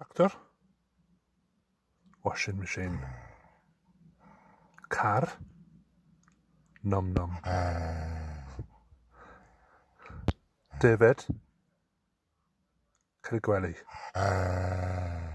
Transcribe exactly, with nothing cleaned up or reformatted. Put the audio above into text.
Tractor. Washing machine. Car. Nom nom. David. Cerrig gwely.